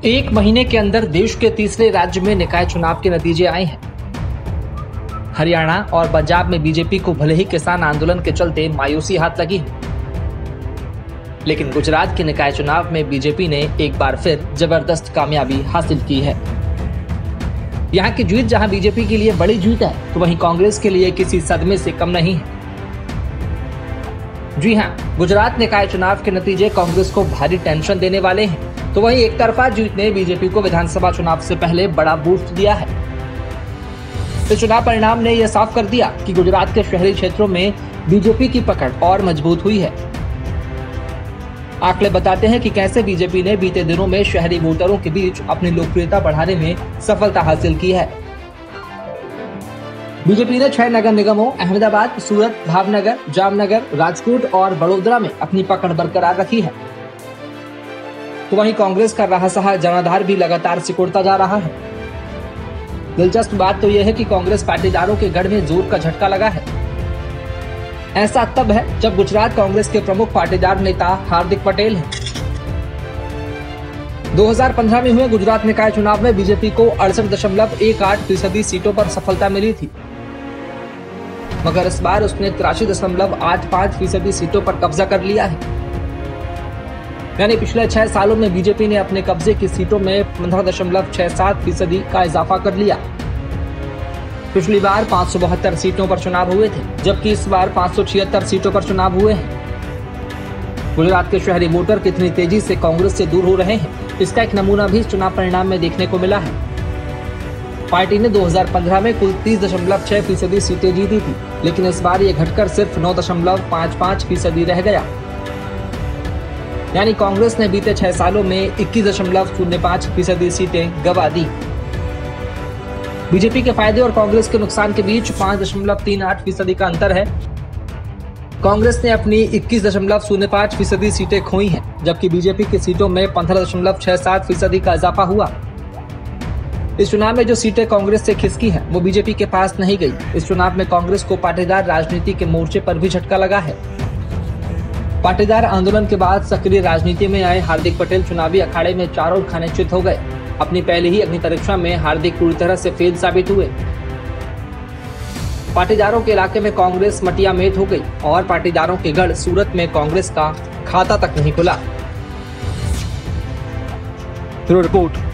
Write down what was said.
एक महीने के अंदर देश के तीसरे राज्य में निकाय चुनाव के नतीजे आए हैं। हरियाणा और पंजाब में बीजेपी को भले ही किसान आंदोलन के चलते मायूसी हाथ लगी हो, लेकिन गुजरात के निकाय चुनाव में बीजेपी ने एक बार फिर जबरदस्त कामयाबी हासिल की है। यहाँ की जीत जहाँ बीजेपी के लिए बड़ी जीत है, तो वहीं कांग्रेस के लिए किसी सदमे से कम नहीं है। जी हाँ, गुजरात निकाय चुनाव के नतीजे कांग्रेस को भारी टेंशन देने वाले हैं। तो वहीं एक तरफा जीत ने बीजेपी को विधानसभा चुनाव से पहले बड़ा बूस्ट दिया है। इस चुनाव परिणाम ने यह साफ कर दिया कि गुजरात के शहरी क्षेत्रों में बीजेपी की पकड़ और मजबूत हुई है। आंकड़े बताते हैं कि कैसे बीजेपी ने बीते दिनों में शहरी वोटरों के बीच अपनी लोकप्रियता बढ़ाने में सफलता हासिल की है। बीजेपी ने 6 नगर निगमों अहमदाबाद, सूरत, भावनगर, जामनगर, राजकोट और बड़ोदरा में अपनी पकड़ बरकरार रखी है। तो वहीं कांग्रेस का रहा जनाधार भी लगातार सिकुड़ता जा रहा है। दिलचस्प बात तो यह है कि कांग्रेस पाटीदारों के गढ़ में जोर का झटका लगा है। ऐसा तब है जब गुजरात कांग्रेस के प्रमुख पाटीदार नेता हार्दिक पटेल हैं। 2015 में हुए गुजरात निकाय चुनाव में बीजेपी को 68.18% सीटों पर सफलता मिली थी, मगर इस बार उसने 83.85% सीटों पर कब्जा कर लिया है। यानी पिछले 6 सालों में बीजेपी ने अपने कब्जे की सीटों में 15.67% का इजाफा कर लिया। पिछली बार 572 सीटों पर चुनाव हुए थे, जबकि इस बार 576 सीटों पर चुनाव हुए हैं। गुजरात के शहरी वोटर कितनी तेजी से कांग्रेस से दूर हो रहे हैं, इसका एक नमूना भी चुनाव परिणाम में देखने को मिला है। पार्टी ने 2015 में कुल 30.6% सीटें जीती थी, लेकिन इस बार ये घटकर सिर्फ 9.55% रह गया। यानी कांग्रेस ने बीते 6 सालों में 21.05% सीटें गंवा दी। बीजेपी के फायदे और कांग्रेस के नुकसान के बीच 5.38% का अंतर है। कांग्रेस ने अपनी 21.05% सीटें खोई हैं, जबकि बीजेपी की सीटों में 15.67% का इजाफा हुआ। इस चुनाव में जो सीटें कांग्रेस से खिसकी हैं, वो बीजेपी के पास नहीं गई। इस चुनाव में कांग्रेस को पाटीदार राजनीति के मोर्चे पर भी झटका लगा है। पाटीदार आंदोलन के बाद सक्रिय राजनीति में आए हार्दिक पटेल चुनावी अखाड़े में चारों खाने चित हो गए। अपनी पहली ही अग्नि परीक्षा में हार्दिक पूरी तरह से फेल साबित हुए। पाटीदारों के इलाके में कांग्रेस मटिया मेट हो गई और पाटीदारों के गढ़ सूरत में कांग्रेस का खाता तक नहीं खुला। Bureau report.